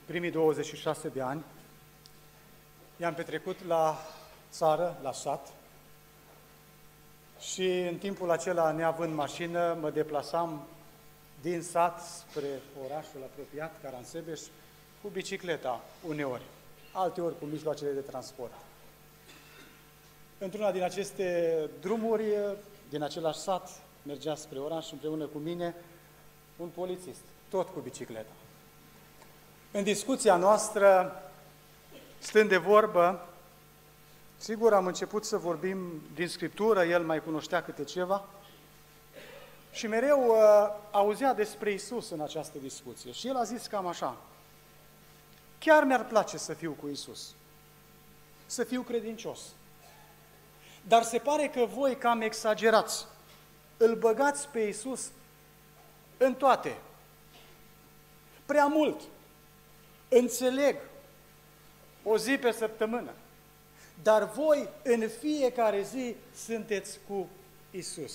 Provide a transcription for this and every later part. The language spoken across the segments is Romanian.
primii 26 de ani i-am petrecut la țară, la sat, și în timpul acela, neavând mașină, mă deplasam din sat spre orașul apropiat, Caransebeș, cu bicicleta uneori, alteori cu mijloacele de transport. Într-una din aceste drumuri, din același sat, mergea spre oraș împreună cu mine un polițist, tot cu bicicleta. În discuția noastră, stând de vorbă, sigur am început să vorbim din Scriptură, el mai cunoștea câte ceva și mereu auzea despre Iisus în această discuție. Și el a zis cam așa: chiar mi-ar place să fiu cu Iisus, să fiu credincios, dar se pare că voi cam exagerați, îl băgați pe Iisus în toate, prea mult, înțeleg, o zi pe săptămână, dar voi în fiecare zi sunteți cu Iisus.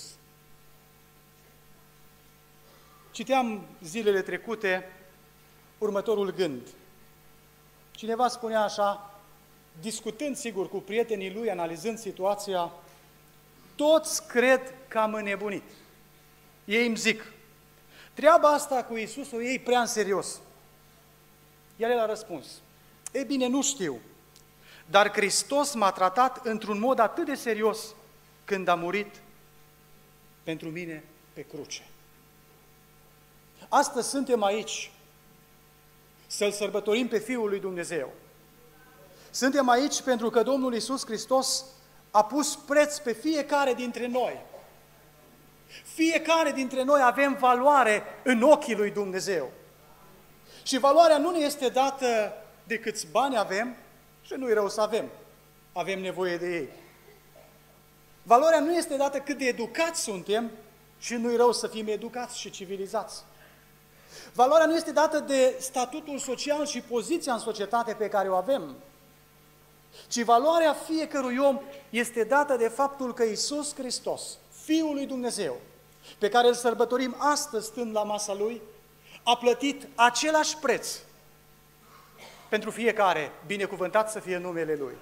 Citeam zilele trecute următorul gând. Cineva spunea așa, discutând sigur cu prietenii lui, analizând situația: toți cred că am înnebunit. Ei îmi zic, treaba asta cu Iisus o iei prea în serios. Iar el a răspuns, ei bine, nu știu, dar Hristos m-a tratat într-un mod atât de serios când a murit pentru mine pe cruce. Astăzi suntem aici să-L sărbătorim pe Fiul lui Dumnezeu. Suntem aici pentru că Domnul Iisus Hristos a pus preț pe fiecare dintre noi. Fiecare dintre noi avem valoare în ochii lui Dumnezeu. Și valoarea nu ne este dată de câți bani avem, și nu-i rău să avem. Avem nevoie de ei. Valoarea nu este dată cât de educați suntem, și nu-i rău să fim educați și civilizați. Valoarea nu este dată de statutul social și poziția în societate pe care o avem, ci valoarea fiecărui om este dată de faptul că Iisus Hristos, Fiul lui Dumnezeu, pe care îl sărbătorim astăzi stând la masa Lui, a plătit același preț pentru fiecare, binecuvântat să fie numele Lui.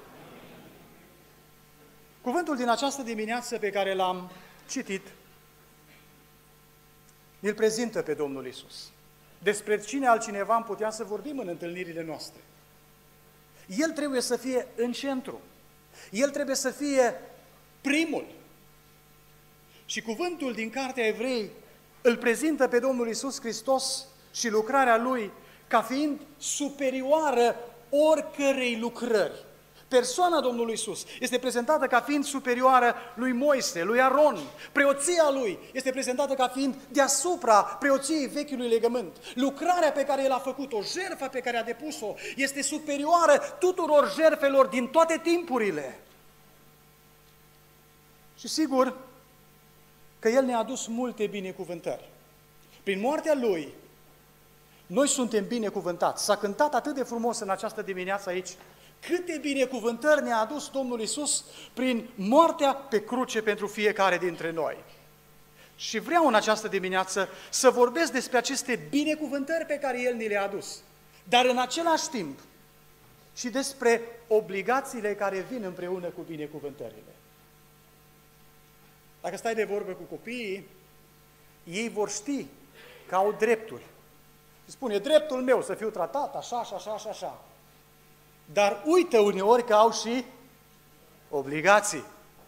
Cuvântul din această dimineață pe care l-am citit îl prezintă pe Domnul Iisus. Despre cine altcineva am putea să vorbim în întâlnirile noastre. El trebuie să fie în centru. El trebuie să fie primul. Și cuvântul din Cartea Evrei îl prezintă pe Domnul Iisus Hristos și lucrarea Lui ca fiind superioară oricărei lucrări. Persoana Domnului Iisus este prezentată ca fiind superioară lui Moise, lui Aron. Preoția Lui este prezentată ca fiind deasupra preoției vechiului legământ. Lucrarea pe care El a făcut-o, jertfa pe care a depus-o, este superioară tuturor jertfelor din toate timpurile. Și sigur că El ne-a adus multe binecuvântări. Prin moartea Lui, noi suntem binecuvântați. S-a cântat atât de frumos în această dimineață aici. Câte binecuvântări ne-a adus Domnul Iisus prin moartea pe cruce pentru fiecare dintre noi. Și vreau în această dimineață să vorbesc despre aceste binecuvântări pe care El ni le-a adus, dar în același timp și despre obligațiile care vin împreună cu binecuvântările. Dacă stai de vorbă cu copiii, ei vor ști că au drepturi. Spune, dreptul meu să fiu tratat așa și așa și așa. Dar uită uneori că au și obligații.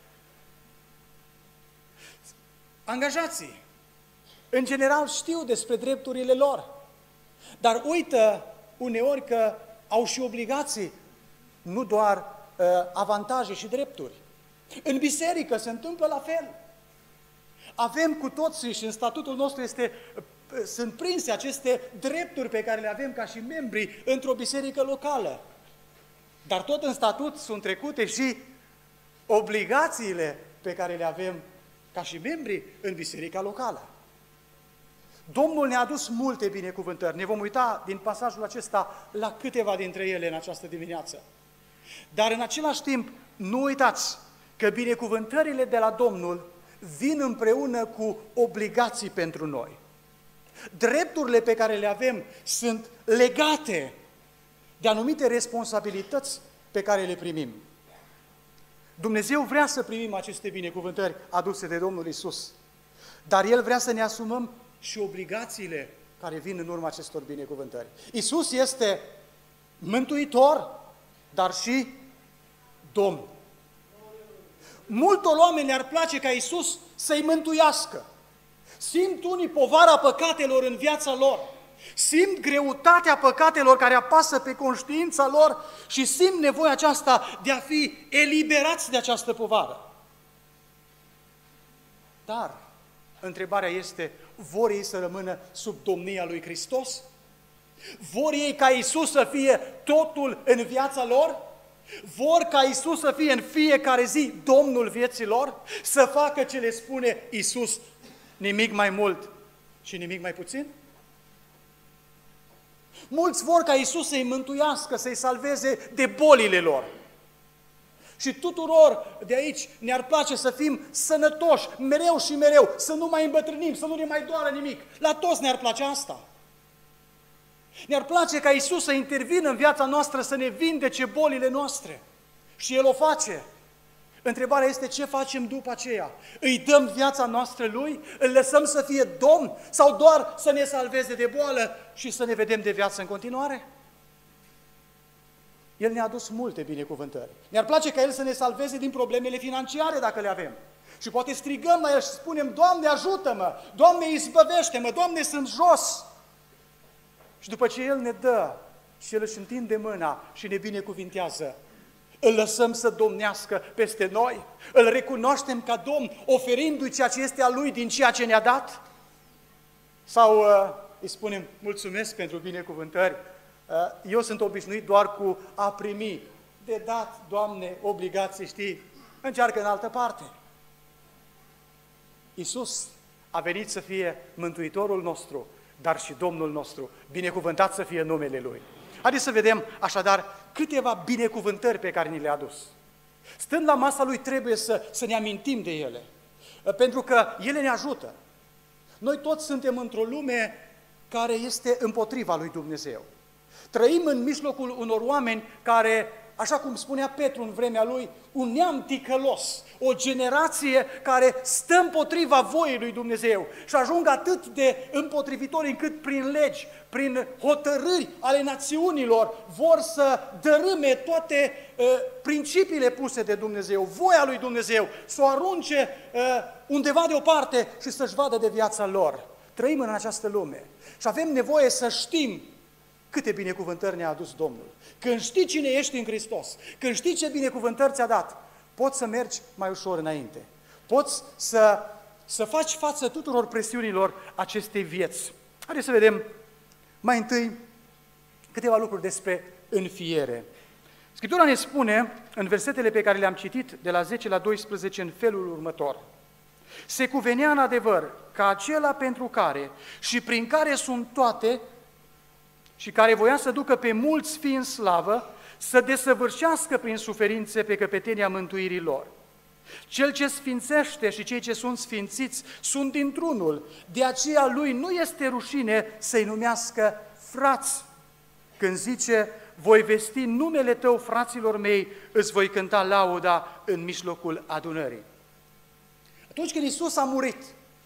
Angajații, în general, știu despre drepturile lor, dar uită uneori că au și obligații, nu doar avantaje și drepturi. În biserică se întâmplă la fel. Avem cu toții și în statutul nostru sunt prinse aceste drepturi pe care le avem ca și membri într-o biserică locală. Dar tot în statut sunt trecute și obligațiile pe care le avem ca și membri în biserica locală. Domnul ne-a adus multe binecuvântări. Ne vom uita din pasajul acesta la câteva dintre ele în această dimineață. Dar în același timp, nu uitați că binecuvântările de la Domnul vin împreună cu obligații pentru noi. Drepturile pe care le avem sunt legate de anumite responsabilități pe care le primim. Dumnezeu vrea să primim aceste binecuvântări aduse de Domnul Iisus, dar El vrea să ne asumăm și obligațiile care vin în urma acestor binecuvântări. Iisus este Mântuitor, dar și Domn. Multor oameni le-ar place ca Iisus să-i mântuiască. Simt unii povara păcatelor în viața lor, simt greutatea păcatelor care apasă pe conștiința lor și simt nevoia aceasta de a fi eliberați de această povară. Dar întrebarea este, vor ei să rămână sub domnia lui Hristos? Vor ei ca Iisus să fie totul în viața lor? Vor ca Iisus să fie în fiecare zi Domnul vieții lor? Să facă ce le spune Iisus, nimic mai mult și nimic mai puțin? Mulți vor ca Iisus să-i mântuiască, să-i salveze de bolile lor. Și tuturor de aici ne-ar place să fim sănătoși, mereu și mereu, să nu mai îmbătrânim, să nu ne mai doară nimic. La toți ne-ar place asta. Ne-ar place ca Iisus să intervină în viața noastră, să ne vindece bolile noastre. Și El o face. Întrebarea este ce facem după aceea? Îi dăm viața noastră Lui? Îl lăsăm să fie Domn? Sau doar să ne salveze de boală și să ne vedem de viață în continuare? El ne-a adus multe binecuvântări. Ne-ar place ca El să ne salveze din problemele financiare dacă le avem. Și poate strigăm la El și spunem, Doamne, ajută-mă! Doamne, izbăvește-mă! Doamne, sunt jos! Și după ce El ne dă și El își întinde mâna și ne binecuvintează, îl lăsăm să domnească peste noi? Îl recunoaștem ca Domn, oferindu-i ceea ce este a Lui din ceea ce ne-a dat? Sau îi spunem, mulțumesc pentru binecuvântări, eu sunt obișnuit doar cu a primi. De dat, Doamne, obligații, știi, încearcă în altă parte. Iisus a venit să fie Mântuitorul nostru, dar și Domnul nostru, binecuvântat să fie numele Lui. Haideți să vedem așadar câteva binecuvântări pe care ni le-a adus. Stând la masa Lui trebuie să ne amintim de ele, pentru că ele ne ajută. Noi toți suntem într-o lume care este împotriva lui Dumnezeu. Trăim în mijlocul unor oameni care, așa cum spunea Petru în vremea lui, un neam ticălos, o generație care stă împotriva voii lui Dumnezeu și ajung atât de împotrivitori încât prin legi, prin hotărâri ale națiunilor vor să dărâme toate principiile puse de Dumnezeu, voia lui Dumnezeu, să o arunce undeva deoparte și să-și vadă de viața lor. Trăim în această lume și avem nevoie să știm câte binecuvântări ne-a adus Domnul. Când știi cine ești în Hristos, când știi ce binecuvântări ți-a dat, poți să mergi mai ușor înainte. Poți să faci față tuturor presiunilor acestei vieți. Haideți să vedem mai întâi câteva lucruri despre înfiere. Scriptura ne spune, în versetele pe care le-am citit, de la 10 la 12, în felul următor. Se cuvenea în adevăr ca acela pentru care și prin care sunt toate și care voia să ducă pe mulți fii în slavă, să desăvârșească prin suferințe pe căpetenia mântuirii lor. Cel ce sfințește și cei ce sunt sfințiți sunt dintr-unul, de aceea lui nu este rușine să-i numească frați. Când zice, voi vesti numele tău, fraților mei, îți voi cânta lauda în mijlocul adunării. Atunci când Iisus a murit,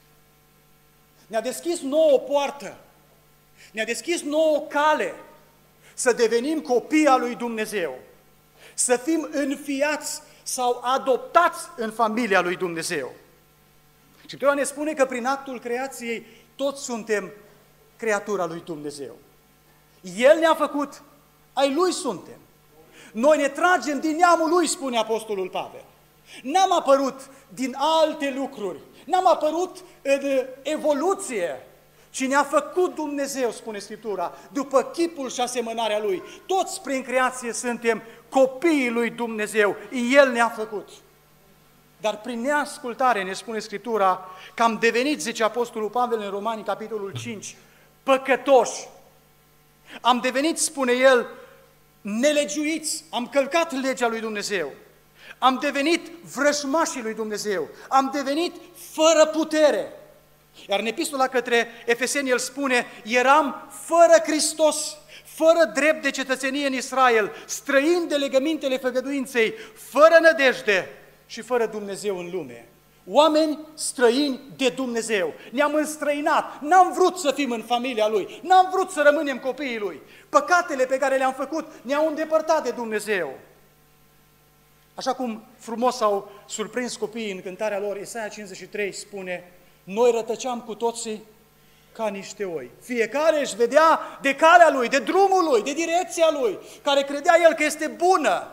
ne-a deschis nouă o poartă, ne-a deschis nouă o cale să devenim copii al lui Dumnezeu, să fim înfiați sau adoptați în familia lui Dumnezeu. Și Scriptura ne spune că prin actul creației toți suntem creatura lui Dumnezeu. El ne-a făcut, ai Lui suntem. Noi ne tragem din neamul Lui, spune Apostolul Pavel. N-am apărut din alte lucruri, n-am apărut în evoluție, ci ne-a făcut Dumnezeu, spune Scriptura, după chipul și asemănarea Lui. Toți prin creație suntem copiii lui Dumnezeu, El ne-a făcut. Dar prin neascultare, ne spune Scriptura, că am devenit, zice Apostolul Pavel în Romani, capitolul 5, păcătoși. Am devenit, spune el, nelegiuiți, am călcat legea lui Dumnezeu. Am devenit vrăjmașii lui Dumnezeu, am devenit fără putere. Iar în epistola către Efeseni el spune, eram fără Hristos, fără drept de cetățenie în Israel, străini de legămintele făgăduinței, fără nădejde și fără Dumnezeu în lume. Oameni străini de Dumnezeu. Ne-am înstrăinat, n-am vrut să fim în familia Lui, n-am vrut să rămânem copiii Lui. Păcatele pe care le-am făcut ne-au îndepărtat de Dumnezeu. Așa cum frumos au surprins copiii în cântarea lor, Isaia 53 spune: noi rătăceam cu toții ca niște oi. Fiecare își vedea de calea lui, de drumul lui, de direcția lui, care credea el că este bună.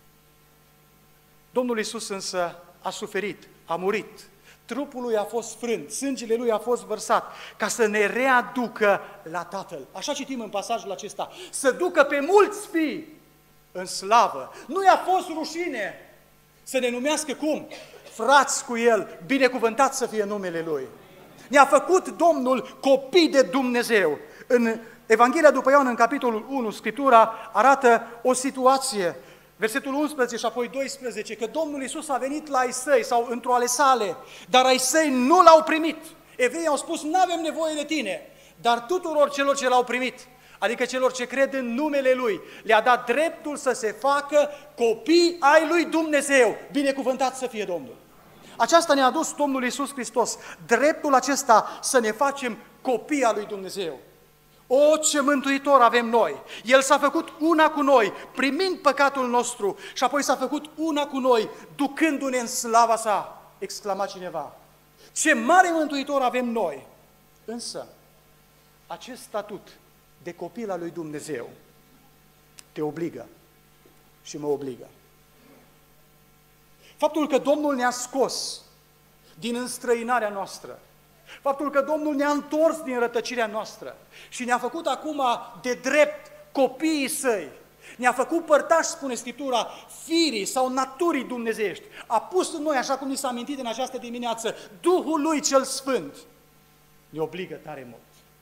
Domnul Iisus însă a suferit, a murit, trupul lui a fost frânt, sângele lui a fost vărsat, ca să ne readucă la Tatăl. Așa citim în pasajul acesta, să ducă pe mulți fii în slavă. Nu i-a fost rușine să ne numească cum? Frați cu El, binecuvântat să fie numele Lui. Ne-a făcut Domnul copii de Dumnezeu. În Evanghelia după Ioan, în capitolul 1, Scriptura arată o situație. Versetul 11 și apoi 12, că Domnul Iisus a venit la ai săi sau într-o ale sale, dar ai săi nu l-au primit. Evreii au spus, nu avem nevoie de tine, dar tuturor celor ce l-au primit, adică celor ce cred în numele Lui, le-a dat dreptul să se facă copii ai lui Dumnezeu. Binecuvântat să fie Domnul! Aceasta ne-a adus Domnul Iisus Hristos, dreptul acesta să ne facem copii al lui Dumnezeu. O, ce mântuitor avem noi! El s-a făcut una cu noi, primind păcatul nostru, și apoi s-a făcut una cu noi, ducându-ne în slava sa, exclama cineva. Ce mare mântuitor avem noi! Însă, acest statut de copil al lui Dumnezeu te obligă și mă obligă. Faptul că Domnul ne-a scos din înstrăinarea noastră, faptul că Domnul ne-a întors din rătăcirea noastră și ne-a făcut acum de drept copiii Săi, ne-a făcut părtași, spune Scriptura, firii sau naturii dumnezeiești, a pus în noi, așa cum ni s-a amintit în această dimineață, Duhul Lui cel Sfânt, ne obligă tare mult.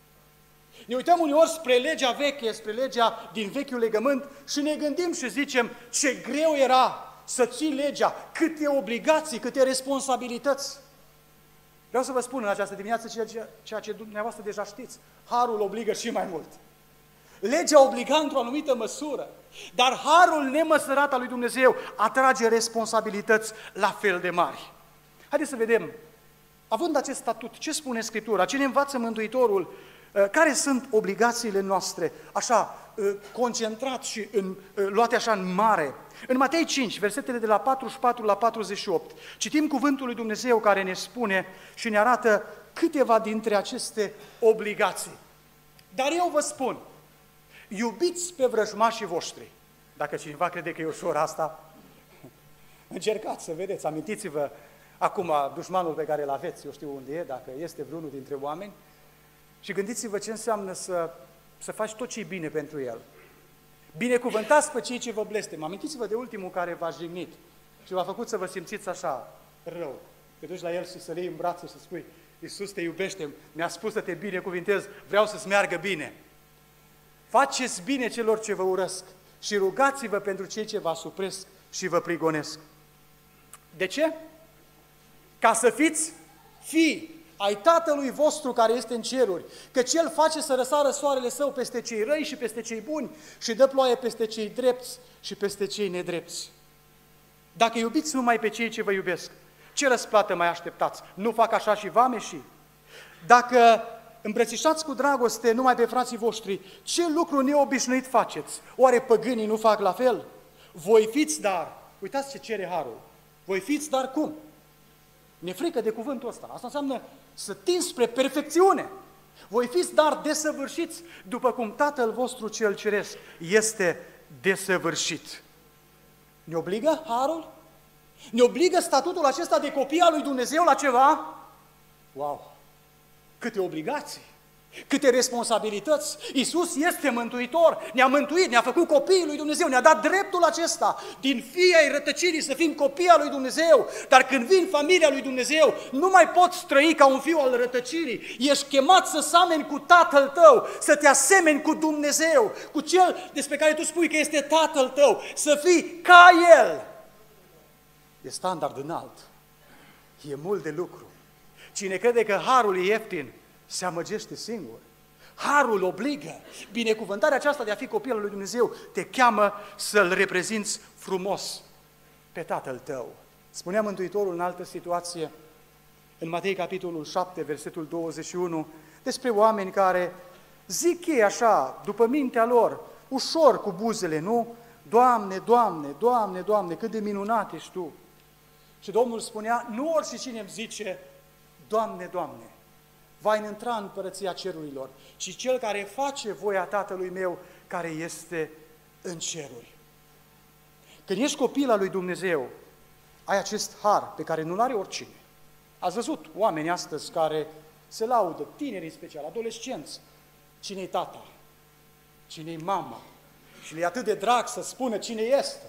Ne uităm uneori spre legea veche, spre legea din vechiul legământ și ne gândim și zicem ce greu era să ții legea, câte obligații, câte responsabilități. Vreau să vă spun în această dimineață ceea ce dumneavoastră deja știți. Harul obligă și mai mult. Legea obliga într-o anumită măsură, dar harul nemăsărat al lui Dumnezeu atrage responsabilități la fel de mari. Haideți să vedem, având acest statut, ce spune Scriptura, ce ne învață Mântuitorul, care sunt obligațiile noastre, așa, concentrat și luate așa în mare. În Matei 5, versetele de la 44 la 48, citim cuvântul lui Dumnezeu care ne spune și ne arată câteva dintre aceste obligații. Dar eu vă spun, iubiți pe vrăjmașii voștri. Dacă cineva crede că e ușor asta, încercați să vedeți, amintiți-vă acum dușmanul pe care îl aveți, eu știu unde e, dacă este vreunul dintre oameni, și gândiți-vă ce înseamnă să faci tot ce e bine pentru el. Binecuvântați pe cei ce vă blestem. Amintiți-vă de ultimul care v-a jignit și v-a făcut să vă simțiți așa rău. Te duci la el și să-l iei în brațe și să spui, Iisus te iubește, mi-a spus să te binecuvintez, vreau să-ți meargă bine. Faceți bine celor ce vă urăsc și rugați-vă pentru cei ce vă asupresc și vă prigonesc. De ce? Ca să fiți fii ai Tatălui vostru care este în ceruri, căci El face să răsară soarele Său peste cei răi și peste cei buni și dă ploaie peste cei drepți și peste cei nedrepți. Dacă iubiți numai pe cei ce vă iubesc, ce răsplată mai așteptați? Nu fac așa și vameșii? Dacă îmbrățișați cu dragoste numai pe frații voștri, ce lucru neobișnuit faceți? Oare păgânii nu fac la fel? Voi fiți dar, uitați ce cere harul, voi fiți dar cum? Ne frică de cuvântul ăsta. Asta înseamnă să tinzi spre perfecțiune. Voi fiți dar desăvârșiți, după cum Tatăl vostru cel ceresc este desăvârșit. Ne obligă harul? Ne obligă statutul acesta de copii al lui Dumnezeu la ceva? Wow! Câte obligații! Câte responsabilități! Iisus este mântuitor, ne-a mântuit, ne-a făcut copiii lui Dumnezeu, ne-a dat dreptul acesta, din fii ai rătăcirii să fim copii al lui Dumnezeu, dar când vin familia lui Dumnezeu, nu mai poți trăi ca un fiu al rătăcirii, ești chemat să semeni cu Tatăl tău, să te asemeni cu Dumnezeu, cu Cel despre care tu spui că este Tatăl tău, să fii ca El. E standard înalt, e mult de lucru. Cine crede că harul e ieftin, se amăgește singur. Harul obligă. Binecuvântarea aceasta de a fi copil al lui Dumnezeu te cheamă să-L reprezinți frumos pe Tatăl tău. Spunea Mântuitorul în altă situație, în Matei capitolul 7, versetul 21, despre oameni care zic ei așa, după mintea lor, ușor cu buzele, nu? Doamne, Doamne, Doamne, Doamne, cât de minunat ești Tu! Și Domnul spunea, nu oricine îmi zice, Doamne, Doamne, va intra în împărăția cerurilor, ci cel care face voia Tatălui meu, care este în ceruri. Când ești copil al lui Dumnezeu, ai acest har pe care nu-l are oricine. Ați văzut oameni astăzi care se laudă, tineri în special, adolescenți. Cine-i tata? Cine-i mama? Și le e atât de drag să spună cine este.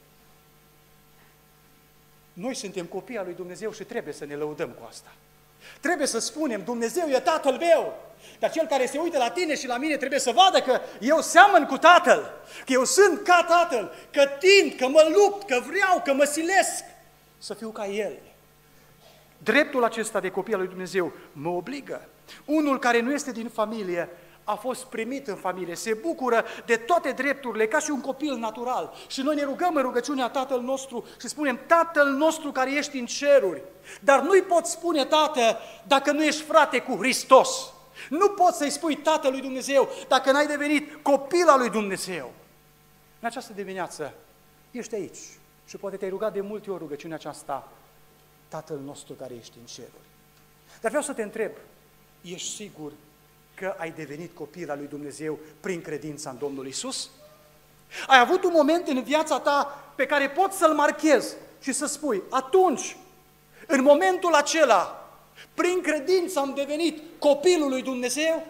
Noi suntem copii al lui Dumnezeu și trebuie să ne lăudăm cu asta. Trebuie să spunem, Dumnezeu e Tatăl meu, dar cel care se uită la tine și la mine trebuie să vadă că eu seamăn cu Tatăl, că eu sunt ca Tatăl, că tind, că mă lupt, că vreau, că mă silesc să fiu ca El. Dreptul acesta de copil al lui Dumnezeu mă obligă. Unul care nu este din familie a fost primit în familie, se bucură de toate drepturile ca și un copil natural. Și noi ne rugăm în rugăciunea Tatăl nostru și spunem, Tatăl nostru care ești în ceruri. Dar nu-i poți spune Tată dacă nu ești frate cu Hristos. Nu poți să-i spui Tatălui Dumnezeu dacă n-ai devenit copil al lui Dumnezeu. În această dimineață ești aici și poate te-ai rugat de multe ori rugăciunea aceasta, Tatăl nostru care ești în ceruri. Dar vreau să te întreb, ești sigur că ai devenit copil al lui Dumnezeu prin credința în Domnul Iisus? Ai avut un moment în viața ta pe care poți să-l marchezi și să spui, atunci, în momentul acela, prin credință am devenit copilul lui Dumnezeu?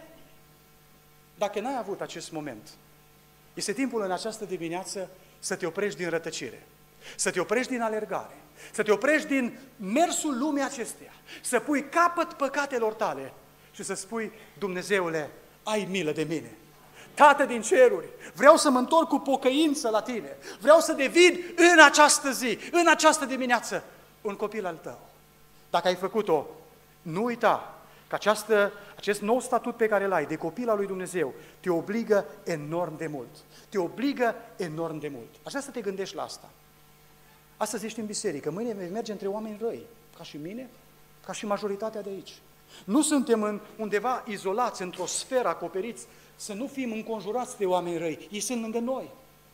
Dacă n-ai avut acest moment, este timpul în această dimineață să te oprești din rătăcire, să te oprești din alergare, să te oprești din mersul lumii acesteia, să pui capăt păcatelor tale și să spui, Dumnezeule, ai milă de mine. Tată din ceruri, vreau să mă întorc cu pocăință la Tine, vreau să devin în această zi, în această dimineață, un copil al Tău. Dacă ai făcut-o, nu uita că acest nou statut pe care îl ai de copil al lui Dumnezeu te obligă enorm de mult. Te obligă enorm de mult. Aș vrea să te gândești la asta. Astăzi ești în biserică, mâine vei merge între oameni răi, ca și mine, ca și majoritatea de aici. Nu suntem undeva izolați, într-o sferă acoperiți, să nu fim înconjurați de oameni răi. Ei sunt lângă noi.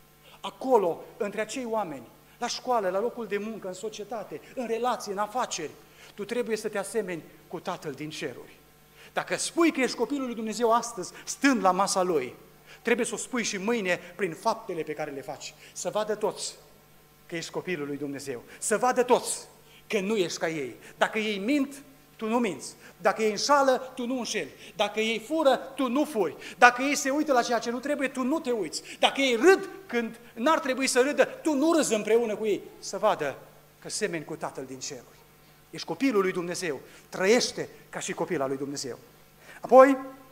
Acolo, între acei oameni, la școală, la locul de muncă, în societate, în relații, în afaceri, tu trebuie să te asemeni cu Tatăl din ceruri. Dacă spui că ești copilul lui Dumnezeu astăzi, stând la masa Lui, trebuie să o spui și mâine prin faptele pe care le faci. Să vadă toți că ești copilul lui Dumnezeu. Să vadă toți că nu ești ca ei. Dacă ei mint, tu nu minți. Dacă ei înșală, tu nu înșeli. Dacă ei fură, tu nu furi. Dacă ei se uită la ceea ce nu trebuie, tu nu te uiți. Dacă ei râd când n-ar trebui să râdă, tu nu râzi împreună cu ei. Să vadă că semeni cu Tatăl din ceruri. Ești copilul lui Dumnezeu. Trăiește ca și copil al lui Dumnezeu. Apoi,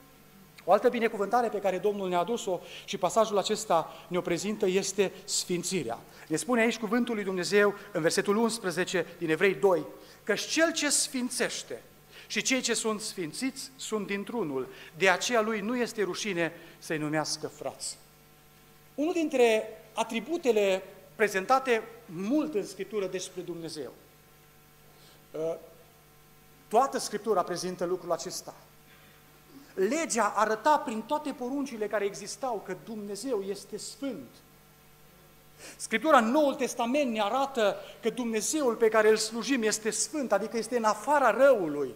o altă binecuvântare pe care Domnul ne-a adus-o și pasajul acesta ne-o prezintă este sfințirea. Ne spune aici cuvântul lui Dumnezeu în versetul 11 din Evrei 2, căci cel ce sfințește și cei ce sunt sfințiți sunt dintr-unul, de aceea lui nu este rușine să-i numească frați. Unul dintre atributele prezentate mult în Scriptură despre Dumnezeu. Toată Scriptura prezintă lucrul acesta. Legea arăta prin toate poruncile care existau că Dumnezeu este sfânt. Scriptura în Noul Testament ne arată că Dumnezeul pe care îl slujim este sfânt, adică este în afara răului.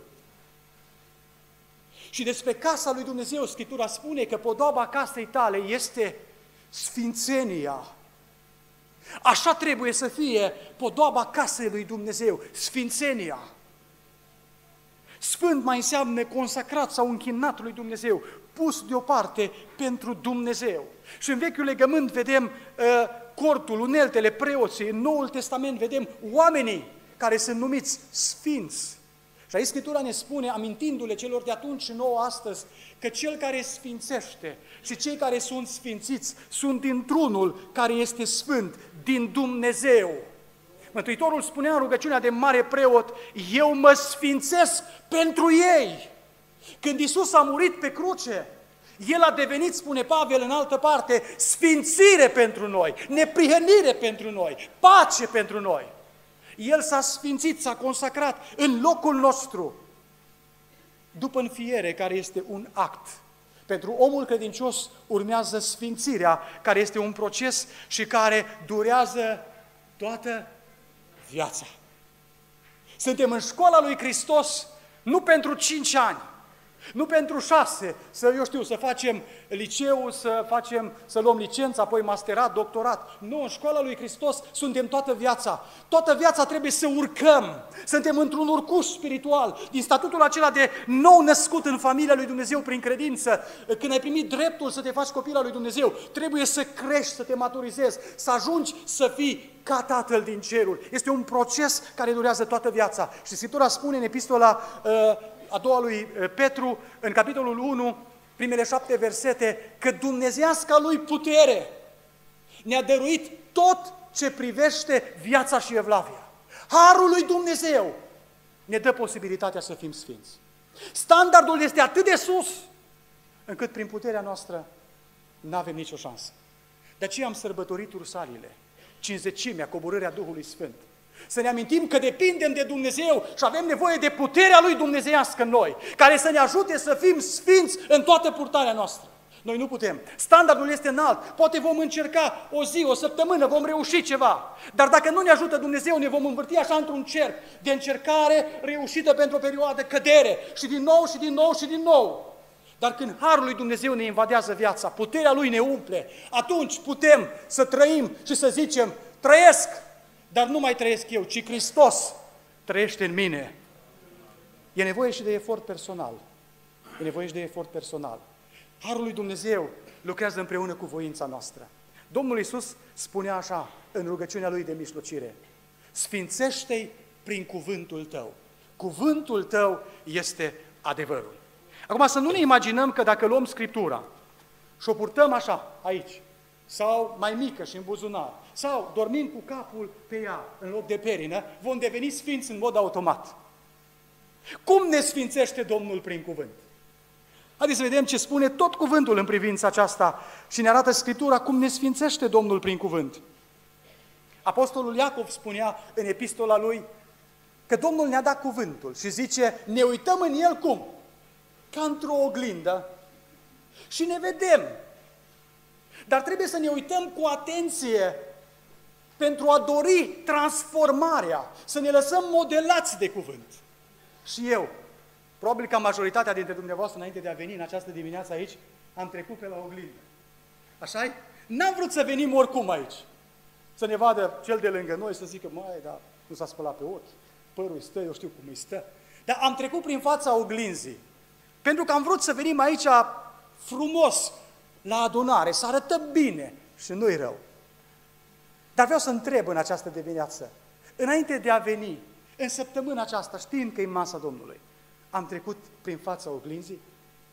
Și despre casa lui Dumnezeu Scriptura spune că podoaba casei tale este sfințenia. Așa trebuie să fie podoaba casei lui Dumnezeu, sfințenia. Sfânt mai înseamnă consacrat sau închinat lui Dumnezeu, pus deoparte pentru Dumnezeu. Și în Vechiul Legământ vedem cortul, uneltele, preoții, în Noul Testament vedem oamenii care sunt numiți sfinți. Și aici Scriptura ne spune, amintindu-le celor de atunci și nouă astăzi, că cel care sfințește și cei care sunt sfințiți sunt dintr-unul care este sfânt, din Dumnezeu. Mântuitorul spunea în rugăciunea de mare preot, eu mă sfințesc pentru ei. Când Iisus a murit pe cruce, El a devenit, spune Pavel în altă parte, sfințire pentru noi, neprihănire pentru noi, pace pentru noi. El s-a sfințit, s-a consacrat în locul nostru, după înfiere, care este un act. Pentru omul credincios urmează sfințirea, care este un proces și care durează toată viața. Suntem în școala lui Hristos nu pentru 5 ani, nu pentru 6, să facem liceu, să luăm licență, apoi masterat, doctorat. Nu, în școala lui Hristos suntem toată viața. Toată viața trebuie să urcăm. Suntem într-un urcuș spiritual. Din statutul acela de nou născut în familia lui Dumnezeu prin credință, când ai primit dreptul să te faci copil al lui Dumnezeu, trebuie să crești, să te maturizezi, să ajungi să fii ca Tatăl din ceruri. Este un proces care durează toată viața. Și Scriptura spune în epistola a doua lui Petru, în capitolul 1, primele 7 versete, că dumnezeiasca lui putere ne-a dăruit tot ce privește viața și evlavia. Harul lui Dumnezeu ne dă posibilitatea să fim sfinți. Standardul este atât de sus, încât prin puterea noastră nu avem nicio șansă. De aceea am sărbătorit ursalile, cinzecimea, coborârea Duhului Sfânt. Să ne amintim că depindem de Dumnezeu și avem nevoie de puterea Lui dumnezeiască în noi, care să ne ajute să fim sfinți în toată purtarea noastră. Noi nu putem. Standardul este înalt. Poate vom încerca o zi, o săptămână, vom reuși ceva. Dar dacă nu ne ajută Dumnezeu, ne vom învârti așa într-un cerc de încercare reușită pentru o perioadă, cădere și din nou și din nou și din nou. Dar când Harul lui Dumnezeu ne invadează viața, puterea Lui ne umple, atunci putem să trăim și să zicem, trăiesc, dar nu mai trăiesc eu, ci Hristos trăiește în mine. E nevoie și de efort personal. E nevoie și de efort personal. Harul lui Dumnezeu lucrează împreună cu voința noastră. Domnul Iisus spunea așa, în rugăciunea Lui de mijlocire, sfințește-i prin cuvântul tău. Cuvântul tău este adevărul. Acum să nu ne imaginăm că dacă luăm Scriptura și o purtăm așa, aici, sau mai mică și în buzunar, sau dormim cu capul pe ea în loc de perină, vom deveni sfinți în mod automat. Cum ne sfințește Domnul prin cuvânt? Haideți să vedem ce spune tot cuvântul în privința aceasta și ne arată Scriptura cum ne sfințește Domnul prin cuvânt. Apostolul Iacov spunea în epistola lui că Domnul ne-a dat cuvântul și zice, ne uităm în el cum? Ca într-o oglindă și ne vedem. Dar trebuie să ne uităm cu atenție pentru a dori transformarea, să ne lăsăm modelați de cuvânt. Și eu, probabil că majoritatea dintre dumneavoastră, înainte de a veni în această dimineață aici, am trecut pe la oglindă. Așa-i? N-am vrut să venim oricum aici. Să ne vadă cel de lângă noi, să zică, mai, dar nu s-a spălat pe ochi, părul îi stă, eu știu cum îi stă. Dar am trecut prin fața oglinzii, pentru că am vrut să venim aici frumos, la adunare, să arătăm bine și nu-i rău. Dar vreau să întreb în această dimineață, înainte de a veni, în săptămâna aceasta, știind că e masa Domnului, am trecut prin fața oglinzii?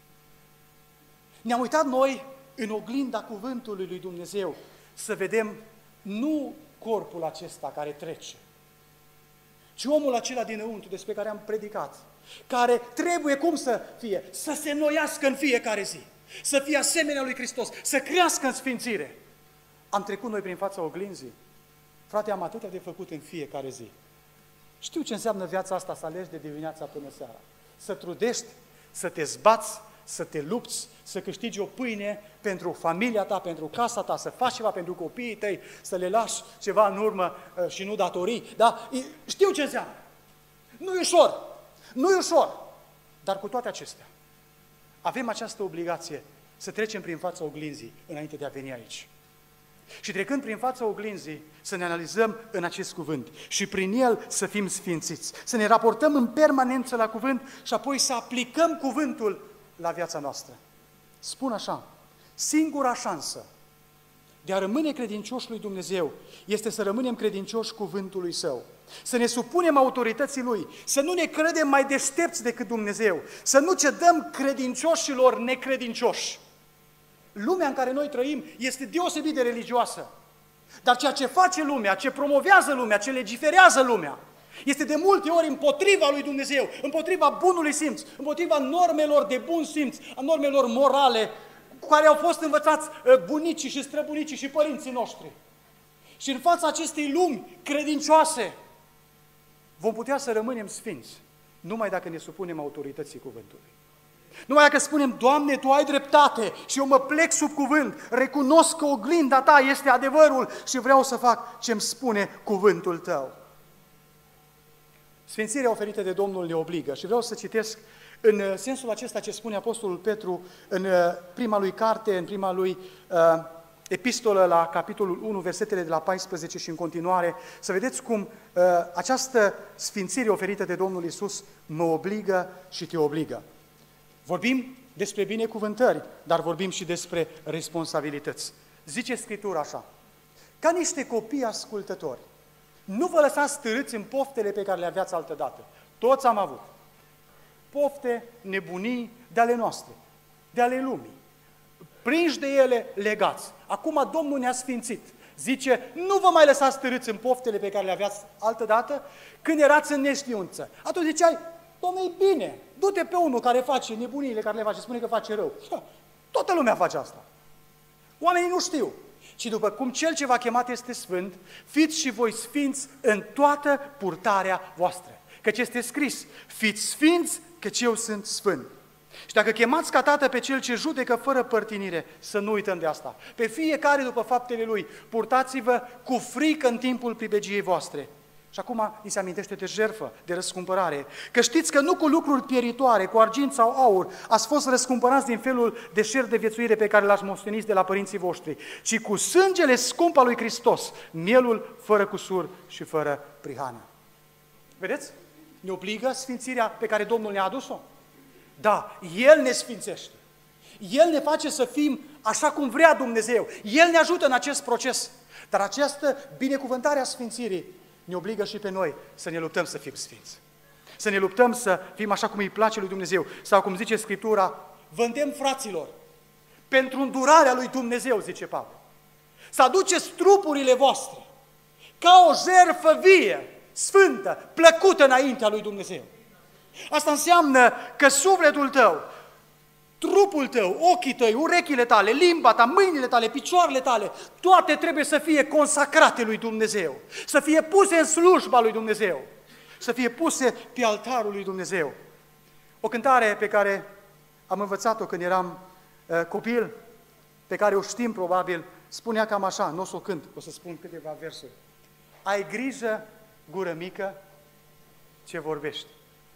Ne-am uitat noi în oglinda cuvântului lui Dumnezeu să vedem nu corpul acesta care trece, ci omul acela dinăuntru despre care am predicat, care trebuie cum să fie? Să se înnoiască în fiecare zi, să fie asemenea lui Hristos, să crească în sfințire. Am trecut noi prin fața oglinzii. Frate, am atâtea de făcut în fiecare zi. Știu ce înseamnă viața asta, să alegi de dimineața până seara. Să trudești, să te zbați, să te lupți, să câștigi o pâine pentru familia ta, pentru casa ta, să faci ceva pentru copiii tăi, să le lași ceva în urmă și nu datorii. Da? Știu ce înseamnă. Nu e ușor. Nu e ușor. Dar cu toate acestea, avem această obligație să trecem prin fața oglinzii înainte de a veni aici. Și trecând prin fața oglinzii, să ne analizăm în acest cuvânt și prin el să fim sfințiți, să ne raportăm în permanență la cuvânt și apoi să aplicăm cuvântul la viața noastră. Spun așa, singura șansă de a rămâne credincioși lui Dumnezeu este să rămânem credincioși cuvântului Său, să ne supunem autorității Lui, să nu ne credem mai deștepți decât Dumnezeu, să nu cedăm credincioșilor necredincioși. Lumea în care noi trăim este deosebit de religioasă, dar ceea ce face lumea, ce promovează lumea, ce legiferează lumea, este de multe ori împotriva lui Dumnezeu, împotriva bunului simț, împotriva normelor de bun simț, a normelor morale cu care au fost învățați bunicii și străbunicii și părinții noștri. Și în fața acestei lumi credincioase vom putea să rămânem sfinți numai dacă ne supunem autorității cuvântului. Numai dacă spunem, Doamne, Tu ai dreptate și eu mă plec sub cuvânt, recunosc că oglinda Ta este adevărul și vreau să fac ce îmi spune cuvântul Tău. Sfințirea oferită de Domnul ne obligă și vreau să citesc în sensul acesta ce spune Apostolul Petru în prima lui carte, în prima lui epistolă la capitolul 1, versetele de la 14 și în continuare, să vedeți cum această sfințire oferită de Domnul Iisus mă obligă și te obligă. Vorbim despre binecuvântări, dar vorbim și despre responsabilități. Zice Scriptura așa, ca niște copii ascultători, nu vă lăsați stârâți în poftele pe care le aveați altădată. Toți am avut pofte, nebunii de ale noastre, de ale lumii. Prinși de ele, legați. Acum Domnul ne-a sfințit. Zice, nu vă mai lăsați stârâți în poftele pe care le aveați altădată când erați în neștiință. Atunci ziceai, Dom'le, e bine, du-te pe unul care face nebuniile care le face, spune că face rău. Toată lumea face asta. Oamenii nu știu. Și după cum Cel ce v-a chemat este sfânt, fiți și voi sfinți în toată purtarea voastră. Căci este scris, fiți sfinți, căci eu sunt sfânt. Și dacă chemați ca tată pe Cel ce judecă fără părtinire, să nu uităm de asta. Pe fiecare după faptele Lui, purtați-vă cu frică în timpul pribegiei voastre. Și acum îi se amintește de jertfă, de răscumpărare. Că știți că nu cu lucruri pieritoare, cu argint sau aur, ați fost răscumpărați din felul de șer de viețuire pe care l-ați moștenit de la părinții voștri, ci cu sângele scump al lui Hristos, mielul fără cusur și fără prihană. Vedeți? Ne obligă sfințirea pe care Domnul ne-a adus-o? Da, El ne sfințește. El ne face să fim așa cum vrea Dumnezeu. El ne ajută în acest proces. Dar această binecuvântare a sfințirii ne obligă și pe noi să ne luptăm să fim sfinți. Să ne luptăm să fim așa cum îi place lui Dumnezeu. Sau cum zice Scriptura, vă îndemn, fraților, pentru îndurarea lui Dumnezeu, zice Pavel, să aduceți trupurile voastre ca o jertfă vie, sfântă, plăcută înaintea lui Dumnezeu. Asta înseamnă că sufletul tău, trupul tău, ochii tăi, urechile tale, limba ta, mâinile tale, picioarele tale, toate trebuie să fie consacrate lui Dumnezeu, să fie puse în slujba lui Dumnezeu, să fie puse pe altarul lui Dumnezeu. O cântare pe care am învățat-o când eram copil, pe care o știm probabil, spunea cam așa, nu o să o cânt, o să spun câteva versuri. Ai grijă, gură mică, ce vorbești.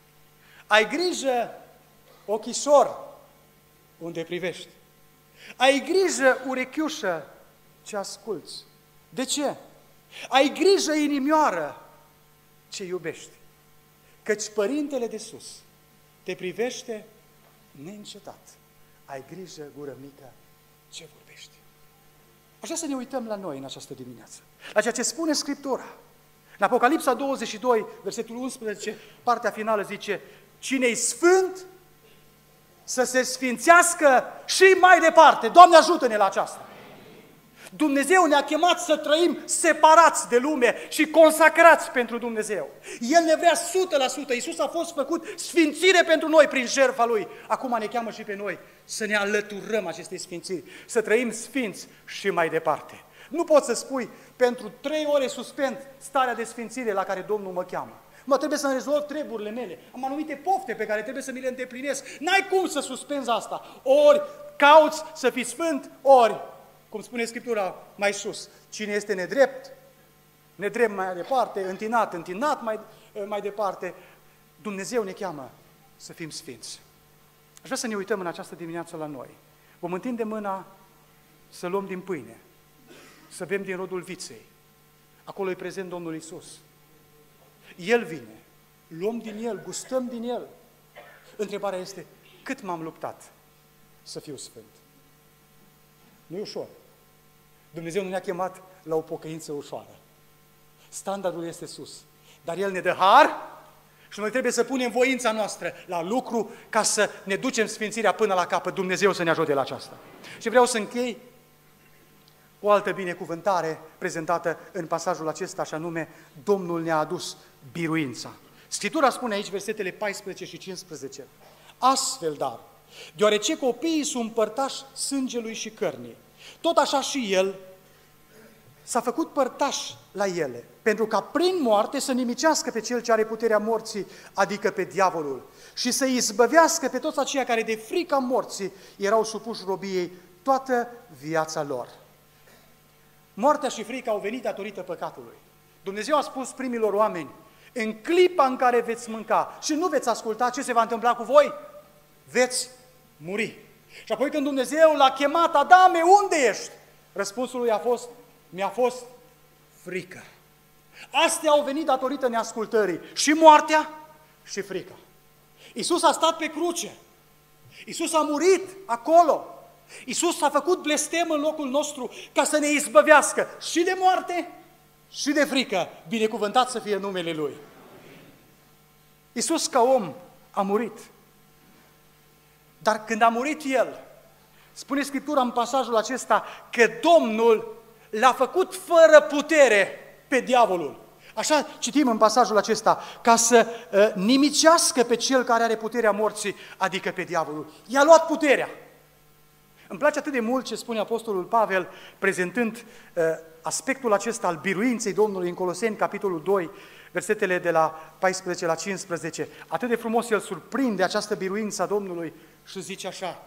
Ai grijă, ochișor, unde privești. Ai grijă, urechiușă, ce asculți. De ce? Ai grijă, inimioară, ce iubești. Căci Părintele de sus te privește neîncetat. Ai grijă, gură mică, ce vorbești. Aș vrea să ne uităm la noi în această dimineață, la ceea ce spune Scriptura. În Apocalipsa 22, versetul 11, partea finală zice, cine-i sfânt, să se sfințească și mai departe. Doamne, ajută-ne la aceasta! Dumnezeu ne-a chemat să trăim separați de lume și consacrați pentru Dumnezeu. El ne vrea 100%. Iisus a fost făcut sfințire pentru noi prin jertfa Lui. Acum ne cheamă și pe noi să ne alăturăm acestei sfințiri, să trăim sfinți și mai departe. Nu poți să spui, pentru 3 ore suspend starea de sfințire la care Domnul mă cheamă. Mă, trebuie să-mi rezolv treburile mele. Am anumite pofte pe care trebuie să mi le îndeplinesc. N-ai cum să suspenzi asta. Ori cauți să fii sfânt, ori, cum spune Scriptura mai sus, cine este nedrept, nedrept mai departe, întinat, întinat mai departe. Dumnezeu ne cheamă să fim sfinți. Aș vrea să ne uităm în această dimineață la noi. Vom întinde mâna să luăm din pâine, să bem din rodul viței. Acolo e prezent Domnul Iisus. El vine, luăm din El, gustăm din El. Întrebarea este, cât m-am luptat să fiu sfânt? Nu e ușor. Dumnezeu nu ne-a chemat la o pocăință ușoară. Standardul este sus. Dar El ne dă har și noi trebuie să punem voința noastră la lucru ca să ne ducem sfințirea până la capăt. Dumnezeu să ne ajute la aceasta. Și vreau să închei o altă binecuvântare prezentată în pasajul acesta, și anume, Domnul ne-a adus biruința. Scriptura spune aici, versetele 14 și 15, astfel, dar, deoarece copiii sunt părtași sângelui și cărnii. Tot așa și El s-a făcut părtaș la ele, pentru ca prin moarte să nimicească pe cel ce are puterea morții, adică pe diavolul, și să izbăvească pe toți aceia care de frica morții erau supuși robiei toată viața lor. Moartea și frica au venit datorită păcatului. Dumnezeu a spus primilor oameni, în clipa în care veți mânca și nu veți asculta, ce se va întâmpla cu voi? Veți muri. Și apoi când Dumnezeu l-a chemat, Adame, unde ești? Răspunsul lui a fost, mi-a fost frică. Astea au venit datorită neascultării, și moartea și frica. Iisus a stat pe cruce, Iisus a murit acolo, Iisus a făcut blestem în locul nostru ca să ne izbăvească și de moarte și de frică, binecuvântat să fie numele Lui. Iisus ca om a murit, dar când a murit El, spune Scriptura în pasajul acesta că Domnul l-a făcut fără putere pe diavolul. Așa citim în pasajul acesta, ca să nimicească pe cel care are puterea morții, adică pe diavolul. I-a luat puterea. Îmi place atât de mult ce spune Apostolul Pavel, prezentând aspectul acesta al biruinței Domnului în Coloseni, capitolul 2, versetele de la 14 la 15. Atât de frumos el surprinde această biruință a Domnului și zice așa: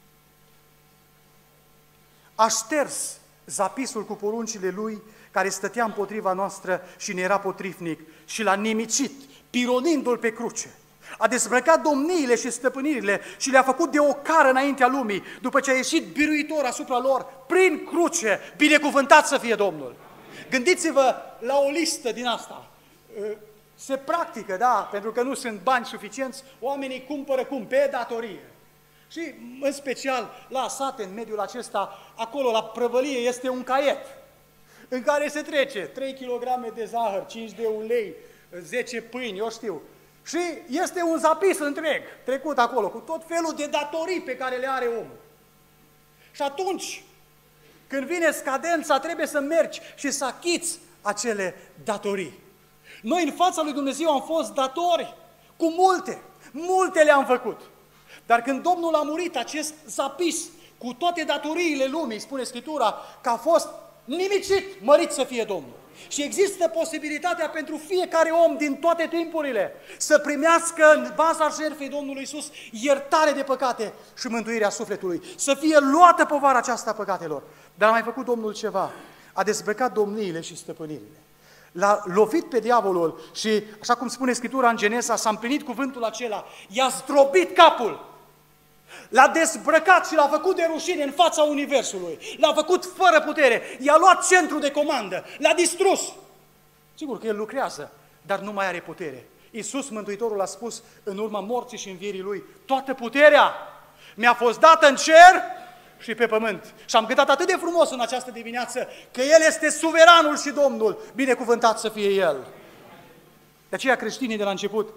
a șters zapisul cu poruncile Lui, care stătea împotriva noastră și ne era potrivnic, și l-a nimicit, pironindu-l pe cruce. A dezbrăcat domniile și stăpânirile și le-a făcut de ocară înaintea lumii, după ce a ieșit biruitor asupra lor, prin cruce, binecuvântat să fie Domnul. Gândiți-vă la o listă din asta. Se practică, da, pentru că nu sunt bani suficienți, oamenii cumpără cum? Pe datorie. Și în special la sate, în mediul acesta, acolo la prăvălie este un caiet în care se trece 3 kg de zahăr, 5 de ulei, 10 pâini, eu știu. Și este un zapis întreg trecut acolo cu tot felul de datorii pe care le are omul. Și atunci, când vine scadența, trebuie să mergi și să achiți acele datorii. Noi în fața lui Dumnezeu am fost datori cu multe le-am făcut. Dar când Domnul a murit, acest zapis cu toate datoriile lumii, spune Scriptura, că a fost nimicit, mărit să fie Domnul. Și există posibilitatea pentru fiecare om din toate timpurile să primească în baza jertfei Domnului Iisus iertare de păcate și mântuirea sufletului, să fie luată povara aceasta a păcatelor. Dar a mai făcut Domnul ceva, a dezbrăcat domniile și stăpânirile. L-a lovit pe diavolul și, așa cum spune Scriptura în Genesa, s-a împlinit cuvântul acela, i-a zdrobit capul, l-a dezbrăcat și l-a făcut de rușine în fața universului, l-a făcut fără putere, i-a luat centru de comandă, l-a distrus. Sigur că el lucrează, dar nu mai are putere. Iisus, Mântuitorul, a spus în urma morții și învierii Lui, toată puterea mi-a fost dată în cer și pe pământ. Și am cântat atât de frumos în această dimineață că El este suveranul și Domnul, binecuvântat să fie El. De aceea creștinii de la început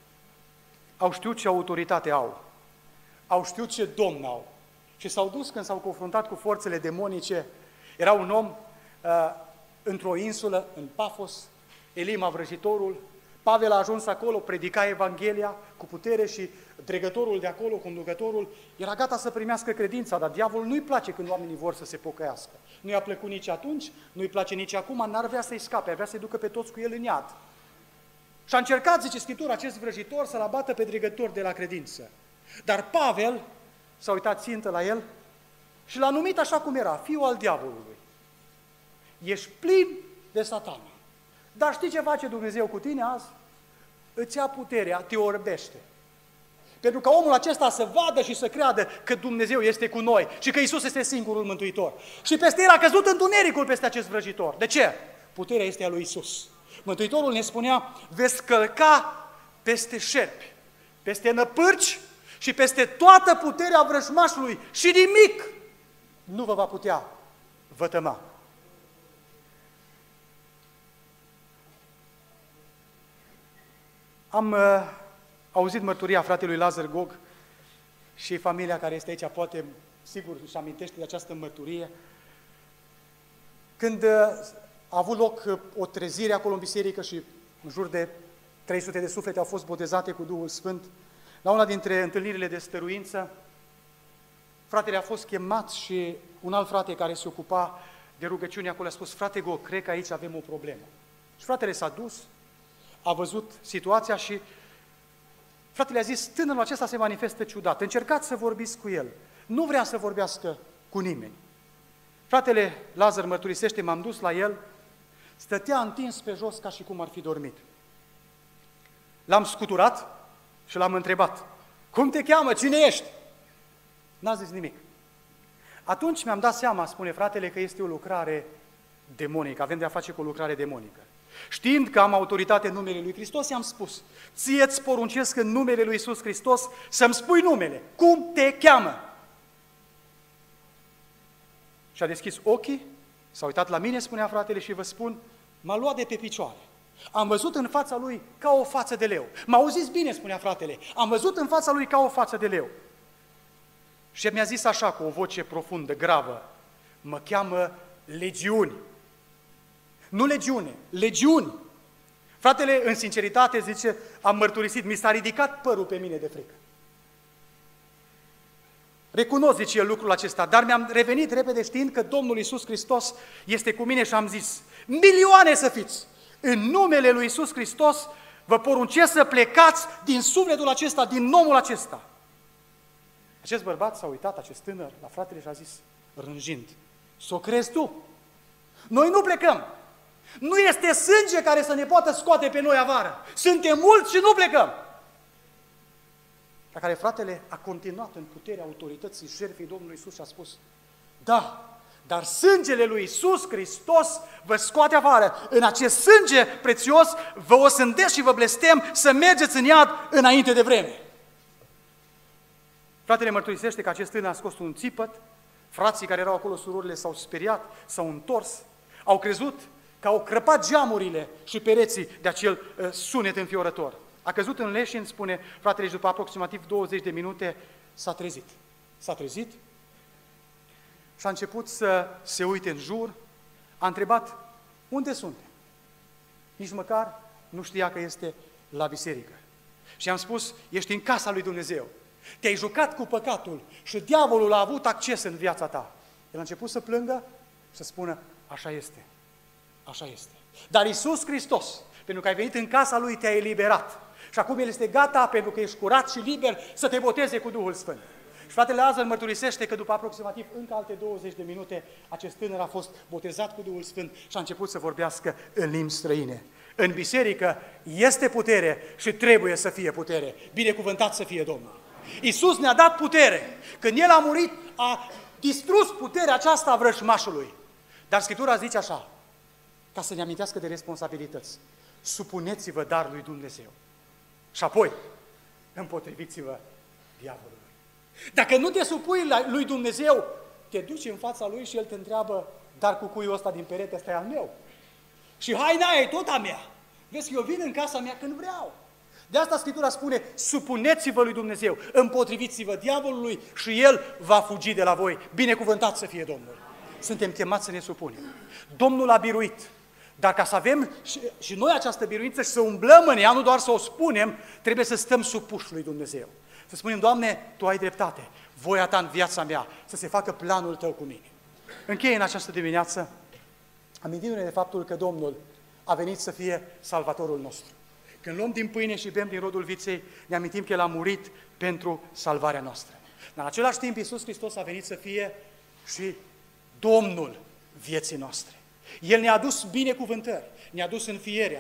au știut ce autoritate au știut ce domn au. Și s-au dus când s-au confruntat cu forțele demonice. Era un om într-o insulă, în Pafos, Elima vrăjitorul. Pavel a ajuns acolo, predica Evanghelia cu putere și dregătorul de acolo, conducătorul, era gata să primească credința, dar diavolul nu-i place când oamenii vor să se pocăiască. Nu i-a plăcut nici atunci, nu-i place nici acum, n-ar vrea să-i scape, avea să-i ducă pe toți cu el în iad. Și a încercat, zice Scriptura, acest vrăjitor să-l abată pe dregător de la credință. Dar Pavel s-a uitat țintă la el și l-a numit așa cum era, fiul al diavolului. Ești plin de Satana. Dar știi ce face Dumnezeu cu tine azi? Îți ia puterea, te orbește. Pentru că omul acesta să vadă și să creadă că Dumnezeu este cu noi și că Iisus este singurul mântuitor. Și peste el a căzut întunericul peste acest vrăjitor. De ce? Puterea este a lui Iisus. Mântuitorul ne spunea, veți călca peste șerpi, peste năpârci și peste toată puterea vrăjmașului și nimic nu vă va putea vătăma. Am auzit mărturia fratelui Lazar Gog și familia care este aici poate, sigur, își amintește de această mărturie. Când a avut loc o trezire acolo în biserică și în jur de 300 de suflete au fost botezate cu Duhul Sfânt, la una dintre întâlnirile de stăruință, fratele a fost chemat și un alt frate care se ocupa de rugăciune acolo a spus: frate Go, cred că aici avem o problemă. Și fratele s-a dus, a văzut situația și fratele a zis: tânărul acesta se manifestă ciudat, încercați să vorbiți cu el. Nu vrea să vorbească cu nimeni. Fratele Lazar mărturisește: m-am dus la el, stătea întins pe jos ca și cum ar fi dormit. L-am scuturat și l-am întrebat: cum te cheamă? Cine ești? N-a zis nimic. Atunci mi-am dat seama, spune fratele, că este o lucrare demonică, avem de-a face cu o lucrare demonică. Știind că am autoritate în numele lui Hristos, i-am spus: ție-ți poruncesc în numele lui Iisus Hristos să-mi spui numele. Cum te cheamă? Și a deschis ochii, s-a uitat la mine, spunea fratele, și vă spun, m-a luat de pe picioare. Am văzut în fața lui ca o față de leu. M-a auzit bine, spunea fratele, am văzut în fața lui ca o față de leu. Și mi-a zis așa, cu o voce profundă, gravă: mă cheamă Legiuni. Nu legiune, legiuni. Fratele, în sinceritate, zice, am mărturisit, mi s-a ridicat părul pe mine de frică. Recunosc, zice el, lucrul acesta, dar mi-am revenit repede știind că Domnul Iisus Hristos este cu mine și am zis: milioane să fiți! În numele lui Iisus Hristos vă poruncesc să plecați din sufletul acesta, din omul acesta. Acest bărbat s-a uitat, acest tânăr, la fratele și a zis, rânjind: s-o crezi tu? Noi nu plecăm! Nu este sânge care să ne poată scoate pe noi afară! Suntem mulți și nu plecăm! La care fratele a continuat în puterea autorității jertfei Domnului Iisus și a spus: da, dar sângele lui Iisus Hristos vă scoate afară. În acest sânge prețios vă osândesc și vă blestem să mergeți în iad înainte de vreme. Fratele mărturisește că acest tânăr a scos un țipăt, frații care erau acolo, surorile, s-au speriat, s-au întors, au crezut că au crăpat geamurile și pereții de acel sunet înfiorător. A căzut în leșin, spune fratele, și după aproximativ 20 de minute s-a trezit. S-a trezit și a început să se uite în jur, a întrebat: unde suntem? Nici măcar nu știa că este la biserică. Și am spus: ești în casa lui Dumnezeu. Te-ai jucat cu păcatul și diavolul a avut acces în viața ta. El a început să plângă și să spună: așa este, așa este. Dar Iisus Hristos, pentru că ai venit în casa Lui, te-a eliberat. Și acum El este gata, pentru că ești curat și liber, să te boteze cu Duhul Sfânt. Și fratele Lazar mărturisește că după aproximativ încă alte 20 de minute, acest tânăr a fost botezat cu Duhul Sfânt și a început să vorbească în limbi străine. În biserică este putere și trebuie să fie putere. Binecuvântat să fie Domnul! Iisus ne-a dat putere. Când El a murit, a distrus puterea aceasta a vrăjmașului. Dar Scriptura zice așa, ca să ne amintească de responsabilități: supuneți-vă dar lui Dumnezeu și apoi împotriviți-vă diavolului. Dacă nu te supui lui Dumnezeu, te duci în fața Lui și El te întreabă: dar cucuiul ăsta din perete, ăsta e al meu. Și haina aia e tot a mea. Vezi că eu vin în casa mea când vreau. De asta Scriptura spune: supuneți-vă lui Dumnezeu, împotriviți-vă diavolului și El va fugi de la voi. Binecuvântat să fie Domnul! Suntem chemați să ne supunem. Domnul a biruit, dar ca să avem și noi această biruință și să umblăm în ea, nu doar să o spunem, trebuie să stăm supuși lui Dumnezeu. Să spunem: Doamne, Tu ai dreptate, voia Ta în viața mea, să se facă planul Tău cu mine. Încheie în această dimineață amintindu-ne de faptul că Domnul a venit să fie salvatorul nostru. Când luăm din pâine și bem din rodul viței, ne amintim că El a murit pentru salvarea noastră. Dar în același timp, Iisus Hristos a venit să fie și Domnul vieții noastre. El ne-a adus binecuvântări, ne-a adus înfierea,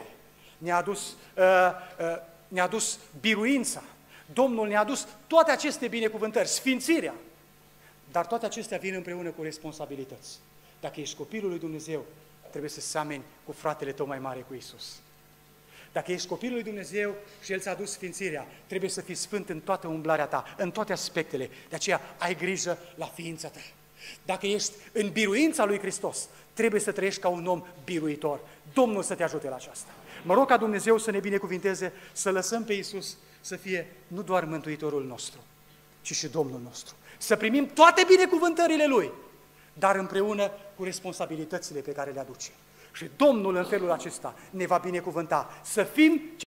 ne-a adus biruința. Domnul ne-a adus toate aceste binecuvântări, sfințirea. Dar toate acestea vin împreună cu responsabilități. Dacă ești copilul lui Dumnezeu, trebuie să semeni cu fratele tău mai mare, cu Iisus. Dacă ești copilul lui Dumnezeu și El ți-a adus sfințirea, trebuie să fii sfânt în toată umblarea ta, în toate aspectele. De aceea ai grijă la ființa ta. Dacă ești în biruința lui Hristos, trebuie să trăiești ca un om biruitor. Domnul să te ajute la aceasta. Mă rog ca Dumnezeu să ne binecuvinteze, să lăsăm pe Iisus să fie nu doar Mântuitorul nostru, ci și Domnul nostru. Să primim toate binecuvântările Lui, dar împreună cu responsabilitățile pe care le aduce. Și Domnul în felul acesta ne va binecuvânta să fim